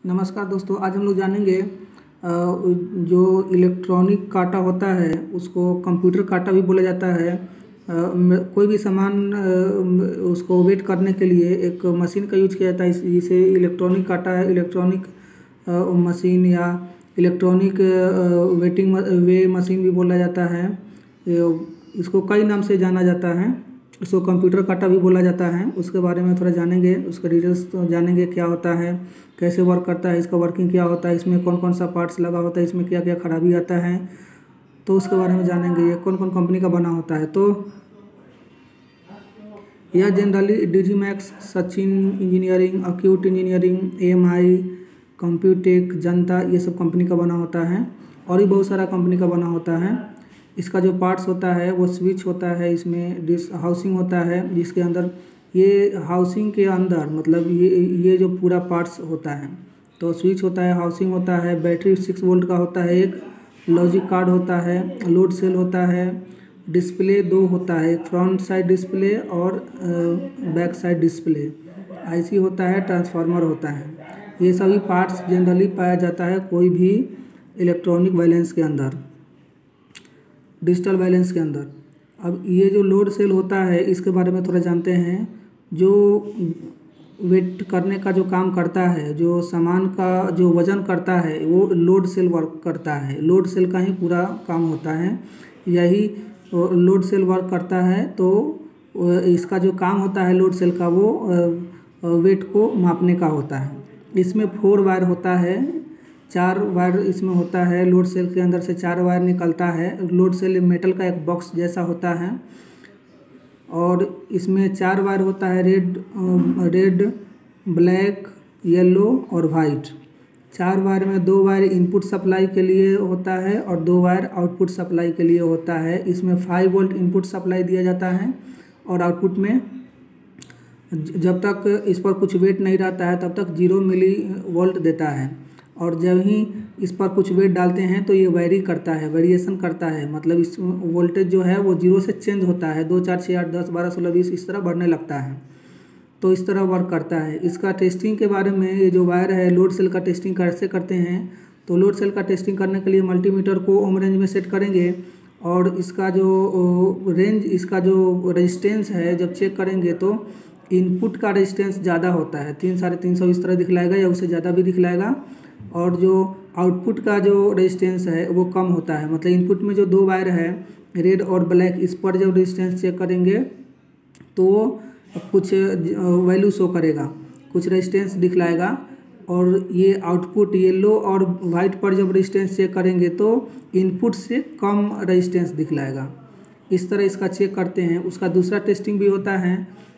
नमस्कार दोस्तों, आज हम लोग जानेंगे जो इलेक्ट्रॉनिक काटा होता है उसको कंप्यूटर काटा भी बोला जाता है। कोई भी सामान उसको वेट करने के लिए एक मशीन का यूज किया जाता है। जिसे इलेक्ट्रॉनिक काटा है, इलेक्ट्रॉनिक मशीन या इलेक्ट्रॉनिक वेटिंग वे मशीन भी बोला जाता है। इसको कई नाम से जाना जाता है। इसको कंप्यूटर काटा भी बोला जाता है। उसके बारे में थोड़ा जानेंगे, उसका डिटेल्स तो जानेंगे, क्या होता है, कैसे वर्क करता है, इसका वर्किंग क्या होता है, इसमें कौन कौन सा पार्ट्स लगा होता है, इसमें क्या क्या खराबी आता है, तो उसके बारे में जानेंगे। ये कौन कौन कंपनी का बना होता है। तो यह generally Digimax, Sachin engineering, Acute engineering, AMI, Computech, Janta, ये सब कंपनी का बना होता है। और भी बहुत सारा कंपनी का बना होता है। इसका जो पार्ट्स होता है वो स्विच होता है, इसमें डिस हाउसिंग होता है, जिसके अंदर ये हाउसिंग के अंदर मतलब ये जो पूरा पार्ट्स होता है। तो स्विच होता है, हाउसिंग होता है, बैटरी 6 वोल्ट का होता है, एक लॉजिक कार्ड होता है, लोड सेल होता है, डिस्प्ले 2 होता है, एक फ्रंट साइड डिस्प्ले और बैक साइड डिस्प्ले, IC होता है, ट्रांसफार्मर होता है। ये सभी पार्ट्स जनरली पाया जाता है कोई भी इलेक्ट्रॉनिक बैलेंस के अंदर, डिजिटल बैलेंस के अंदर। अब ये जो लोड सेल होता है इसके बारे में थोड़ा जानते हैं। जो वेट करने का जो काम करता है, जो सामान का जो वज़न करता है, वो लोड सेल वर्क करता है। लोड सेल का ही पूरा काम होता है, यही लोड सेल वर्क करता है। तो इसका जो काम होता है लोड सेल का, वो वेट को मापने का होता है। इसमें 4 वायर होता है, 4 वायर इसमें होता है। लोड सेल के अंदर से 4 वायर निकलता है। लोड सेल मेटल का एक बॉक्स जैसा होता है और इसमें 4 वायर होता है, रेड, ब्लैक, येलो और वाइट। 4 वायर में 2 वायर इनपुट सप्लाई के लिए होता है और 2 वायर आउटपुट सप्लाई के लिए होता है। इसमें 5 वोल्ट इनपुट सप्लाई दिया जाता है और आउटपुट में जब तक इस पर कुछ वेट नहीं रहता है तब तक 0 मिली वोल्ट देता है। और जब ही इस पर कुछ वेट डालते हैं तो ये वेरी करता है, वेरिएशन करता है। मतलब इस वोल्टेज जो है वो 0 से चेंज होता है, 2, 4, 6, 8, 10, 12, 16, 20 इस तरह बढ़ने लगता है। तो इस तरह वर्क करता है। इसका टेस्टिंग के बारे में, ये जो वायर है लोड सेल का टेस्टिंग कैसे करते हैं। तो लोड सेल का टेस्टिंग करने के लिए मल्टीमीटर को ओम रेंज में सेट करेंगे और इसका जो रेंज, इसका जो रेजिस्टेंस है जब चेक करेंगे तो इनपुट का रेजिस्टेंस ज़्यादा होता है, 300, 350 इस तरह दिखलाएगा या उससे ज़्यादा भी दिखलाएगा। और जो आउटपुट का जो रेजिस्टेंस है वो कम होता है। मतलब इनपुट में जो 2 वायर है रेड और ब्लैक, इस पर जब रेजिस्टेंस चेक करेंगे तो कुछ वैल्यू शो करेगा, कुछ रेजिस्टेंस दिखलाएगा। और ये आउटपुट येलो और वाइट पर जब रेजिस्टेंस चेक करेंगे तो इनपुट से कम रेजिस्टेंस दिखलाएगा। इस तरह इसका चेक करते हैं। उसका दूसरा टेस्टिंग भी होता है।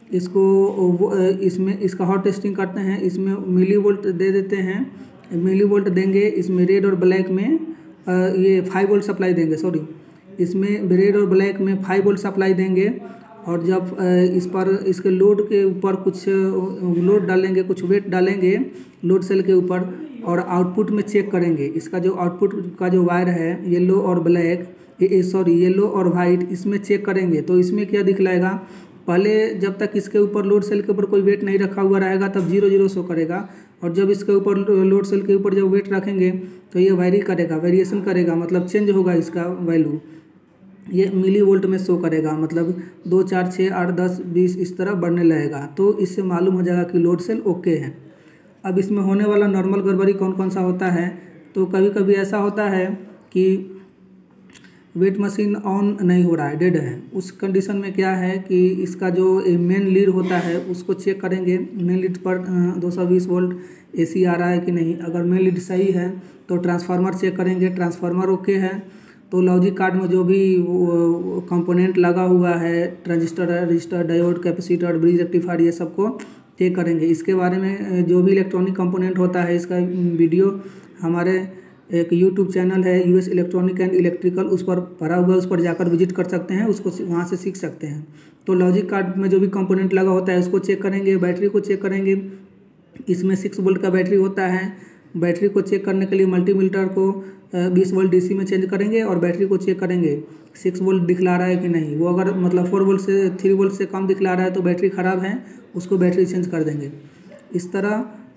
इसमें इसका हॉट टेस्टिंग करते हैं। इसमें मिली वोल्ट दे देते हैं, मिली वोल्ट देंगे। इसमें रेड और ब्लैक में ये 5 वोल्ट सप्लाई देंगे, इसमें रेड और ब्लैक में 5 वोल्ट सप्लाई देंगे। और जब इस पर इसके लोड के ऊपर कुछ लोड डालेंगे, कुछ वेट डालेंगे लोड सेल के ऊपर और आउटपुट में चेक करेंगे। इसका जो आउटपुट का जो वायर है येलो और ब्लैक, येलो और वाइट, इसमें चेक करेंगे तो इसमें क्या दिखलाएगा। पहले जब तक इसके ऊपर लोड सेल के ऊपर कोई वेट नहीं रखा हुआ रहेगा तब 0 0 शो करेगा। और जब इसके ऊपर लोड सेल के ऊपर जब वेट रखेंगे तो ये वेरी करेगा, वेरिएशन करेगा, मतलब चेंज होगा इसका वैल्यू। ये मिली वोल्ट में शो करेगा, मतलब 2, 4, 6, 8, 10, 20 इस तरह बढ़ने लगेगा। तो इससे मालूम हो जाएगा कि लोड सेल ओके है। अब इसमें होने वाला नॉर्मल गड़बड़ी कौन कौन सा होता है। तो कभी कभी ऐसा होता है कि वेट मशीन ऑन नहीं हो रहा है, डेड है। उस कंडीशन में क्या है कि इसका जो मेन लीड होता है उसको चेक करेंगे। मेन लीड पर 220 वोल्ट AC आ रहा है कि नहीं। अगर मेन लीड सही है तो ट्रांसफार्मर चेक करेंगे, ट्रांसफार्मर ओके है तो लॉजिक कार्ड में जो भी कंपोनेंट लगा हुआ है, transistor, register, diode, capacitor, bridge rectifier, ये सबको चेक करेंगे। इसके बारे में जो भी इलेक्ट्रॉनिक कंपोनेंट होता है इसका वीडियो हमारे एक YouTube चैनल है US इलेक्ट्रॉनिक एंड इलेक्ट्रिकल, उस पर भरा हुआ है, उस पर जाकर विजिट कर सकते हैं, उसको वहाँ से सीख सकते हैं। तो लॉजिक कार्ड में जो भी कंपोनेंट लगा होता है उसको चेक करेंगे। बैटरी को चेक करेंगे। इसमें 6 वोल्ट का बैटरी होता है। बैटरी को चेक करने के लिए मल्टीमीटर को 20 वोल्ट DC में चेंज करेंगे और बैटरी को चेक करेंगे 6 वोल्ट दिखला रहा है कि नहीं। वो अगर मतलब 4 वोल्ट से 3 वोल्ट से कम दिखला रहा है तो बैटरी ख़राब है, उसको बैटरी चेंज कर देंगे। इस तरह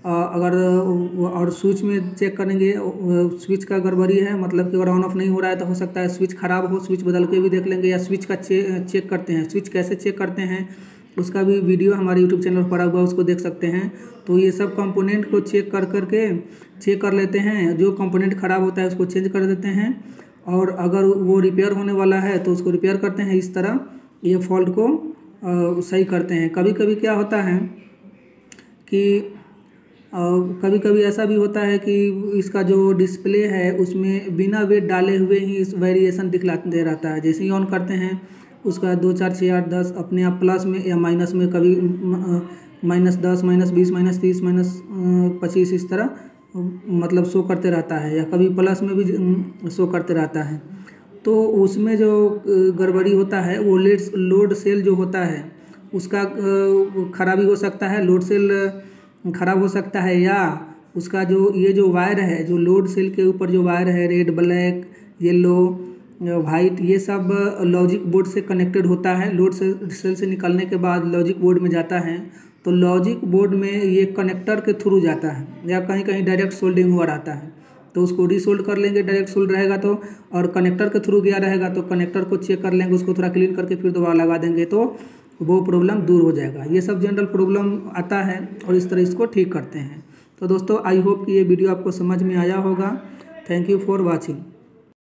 अगर और स्विच में चेक करेंगे, स्विच का गड़बड़ी है, मतलब कि अगर ऑन ऑफ नहीं हो रहा है तो हो सकता है स्विच ख़राब हो, स्विच बदल के भी देख लेंगे, या स्विच का चेक करते हैं। स्विच कैसे चेक करते हैं उसका भी वीडियो हमारे यूट्यूब चैनल पर पड़ा हुआ है, उसको देख सकते हैं। तो ये सब कंपोनेंट को चेक कर लेते हैं। जो कंपोनेंट ख़राब होता है उसको चेंज कर देते हैं, और अगर वो रिपेयर होने वाला है तो उसको रिपेयर करते हैं। इस तरह ये फॉल्ट को सही करते हैं। कभी कभी क्या होता है कि कभी कभी ऐसा भी होता है कि इसका जो डिस्प्ले है उसमें बिना वेट डाले हुए ही इस वेरिएशन दिखलाते रहता है। जैसे ही ऑन करते हैं उसका 2 4 6 8 10 अपने आप प्लस में या माइनस में, कभी -10 -20 -30 -25 इस तरह मतलब शो करते रहता है, या कभी प्लस में भी शो करते रहता है। तो उसमें जो गड़बड़ी होता है वो लोड सेल जो होता है उसका खराबी हो सकता है। लोड सेल ख़राब हो सकता है, या उसका जो ये जो वायर है, जो लोड सेल के ऊपर जो वायर है, रेड ब्लैक येलो वाइट, ये सब लॉजिक बोर्ड से कनेक्टेड होता है। लोड सेल से निकलने के बाद लॉजिक बोर्ड में जाता है, तो लॉजिक बोर्ड में ये कनेक्टर के थ्रू जाता है, या कहीं कहीं डायरेक्ट सोल्डिंग हुआ रहता है, तो उसको रीसोल्ड कर लेंगे। डायरेक्ट सोल्ड रहेगा तो, और कनेक्टर के थ्रू गया रहेगा तो कनेक्टर को चेक कर लेंगे, उसको थोड़ा क्लीन करके फिर दोबारा लगा देंगे, तो वो प्रॉब्लम दूर हो जाएगा। ये सब जनरल प्रॉब्लम आता है और इस तरह इसको ठीक करते हैं। तो दोस्तों आई होप कि ये वीडियो आपको समझ में आया होगा। Thank you for watching.